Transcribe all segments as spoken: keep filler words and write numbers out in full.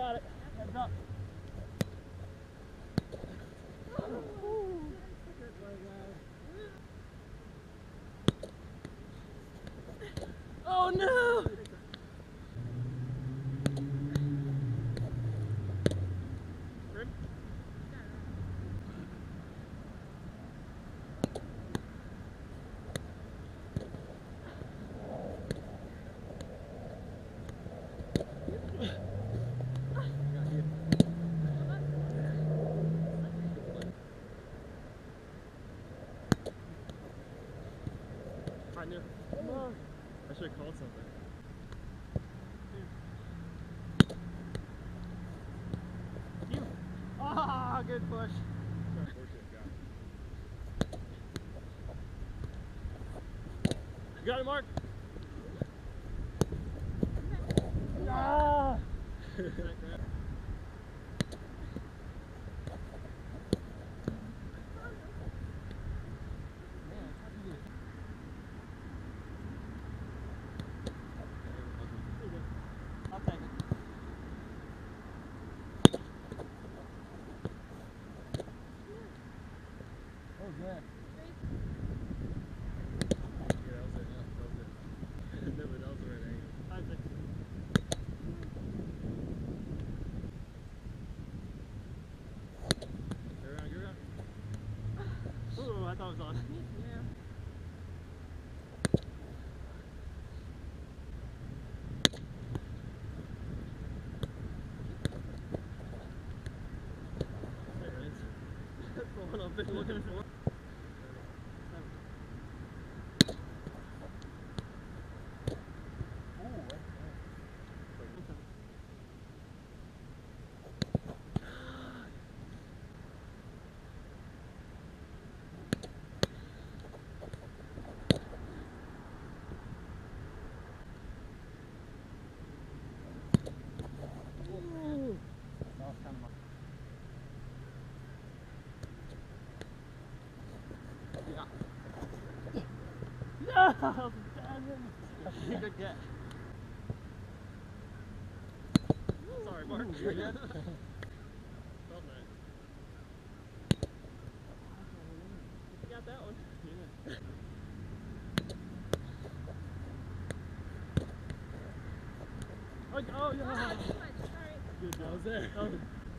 got it. Heads up. Oh no! I knew. I should have called something. You. Ah, good push. You got it, Mark? Ah! I'll take it. Oh, good. Yeah, that was it. Yeah, that was it. No, but that was the right angle. I think. Go around, go around. Ooh, I thought it was on. Yeah. That's the one I've been looking for. No! Good get. Sorry, Mark. You're good. Felt that. You got that one. Yeah. Oh, oh yeah. Ah, too much. Sorry. Good job. I was there. Oh.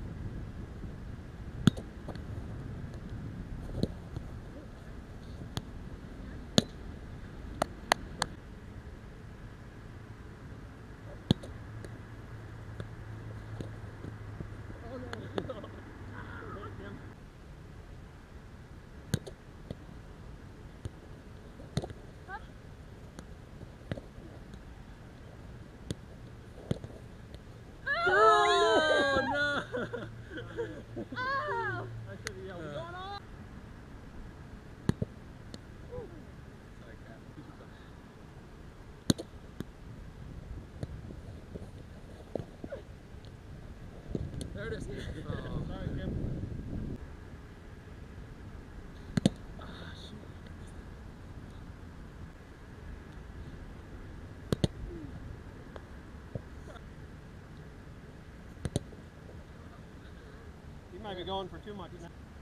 There it is. Oh, sorry, Kim. You might be going for too much.